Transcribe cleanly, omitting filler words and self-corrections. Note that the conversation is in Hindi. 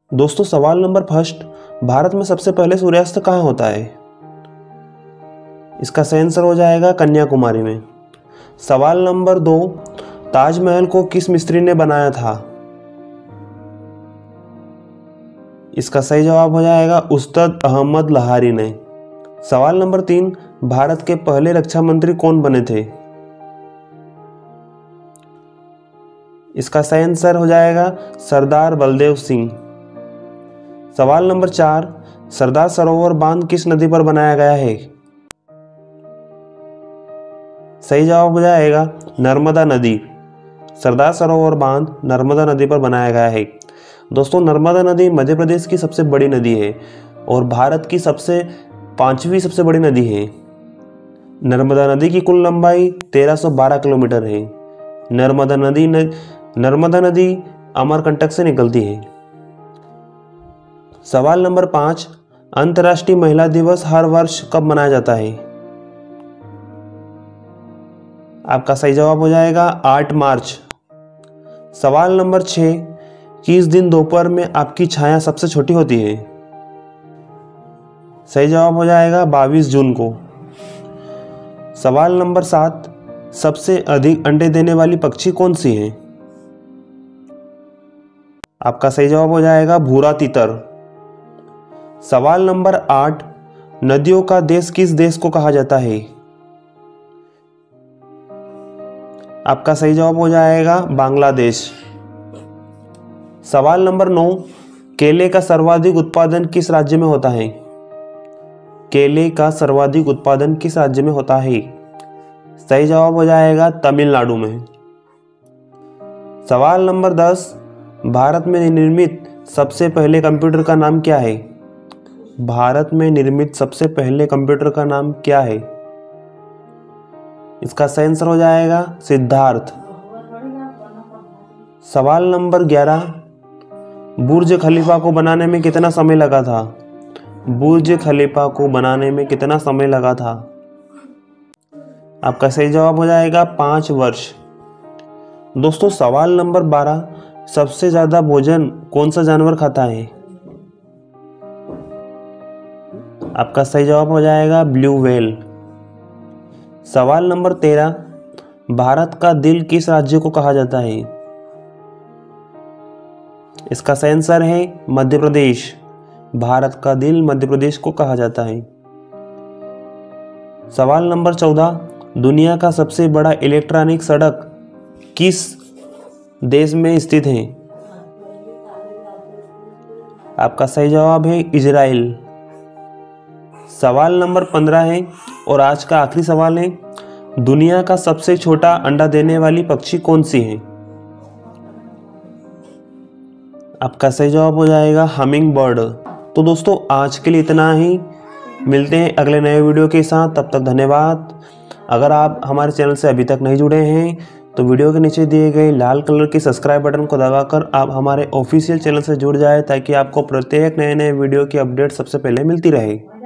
दोस्तों सवाल नंबर फर्स्ट, भारत में सबसे पहले सूर्यास्त कहाँ होता है? इसका सही आंसर हो जाएगा कन्याकुमारी में। सवाल नंबर 2, ताजमहल को किस मिस्त्री ने बनाया था? इसका सही जवाब हो जाएगा उस्ताद अहमद लहारी ने। सवाल नंबर 3, भारत के पहले रक्षा मंत्री कौन बने थे? इसका सही आंसर हो जाएगा सरदार बलदेव सिंह। सवाल नंबर 4, सरदार सरोवर बांध किस नदी पर बनाया गया है? सही जवाब हो जाएगा नर्मदा नदी। सरदार सरोवर बांध नर्मदा नदी पर बनाया गया है। दोस्तों नर्मदा नदी मध्य प्रदेश की सबसे बड़ी नदी है और भारत की 5वीं सबसे बड़ी नदी है। नर्मदा नदी की कुल लंबाई 1312 किलोमीटर है। नर्मदा नदी अमरकंटक से निकलती है। सवाल नंबर 5, अंतर्राष्ट्रीय महिला दिवस हर वर्ष कब मनाया जाता है? आपका सही जवाब हो जाएगा 8 मार्च। सवाल नंबर 6, किस दिन दोपहर में आपकी छाया सबसे छोटी होती है? सही जवाब हो जाएगा 22 जून को। सवाल नंबर 7, सबसे अधिक अंडे देने वाली पक्षी कौन सी है? आपका सही जवाब हो जाएगा भूरा तीतर। सवाल नंबर 8, नदियों का देश किस देश को कहा जाता है? आपका सही जवाब हो जाएगा बांग्लादेश। सवाल नंबर 9, केले का सर्वाधिक उत्पादन किस राज्य में होता है? केले का सर्वाधिक उत्पादन किस राज्य में होता है? सही जवाब हो जाएगा तमिलनाडु में। सवाल नंबर 10, भारत में निर्मित सबसे पहले कंप्यूटर का नाम क्या है? भारत में निर्मित सबसे पहले कंप्यूटर का नाम क्या है? इसका सही आंसर हो जाएगा सिद्धार्थ। सवाल नंबर 11, बुर्ज खलीफा को बनाने में कितना समय लगा था? बुर्ज खलीफा को बनाने में कितना समय लगा था? आपका सही जवाब हो जाएगा 5 वर्ष। दोस्तों सवाल नंबर 12, सबसे ज्यादा भोजन कौन सा जानवर खाता है? आपका सही जवाब हो जाएगा ब्लू व्हेल। सवाल नंबर 13, भारत का दिल किस राज्य को कहा जाता है? इसका सही आंसर है मध्य प्रदेश। भारत का दिल मध्य प्रदेश को कहा जाता है। सवाल नंबर 14, दुनिया का सबसे बड़ा इलेक्ट्रॉनिक सड़क किस देश में स्थित है? आपका सही जवाब है इजराइल। सवाल नंबर 15 है और आज का आखिरी सवाल है, दुनिया का सबसे छोटा अंडा देने वाली पक्षी कौन सी है? आपका सही जवाब हो जाएगा हमिंग बर्ड। तो दोस्तों आज के लिए इतना ही, मिलते हैं अगले नए वीडियो के साथ, तब तक धन्यवाद। अगर आप हमारे चैनल से अभी तक नहीं जुड़े हैं तो वीडियो के नीचे दिए गए लाल कलर के सब्सक्राइब बटन को दबाकर आप हमारे ऑफिशियल चैनल से जुड़ जाए ताकि आपको प्रत्येक नए वीडियो की अपडेट सबसे पहले मिलती रहे।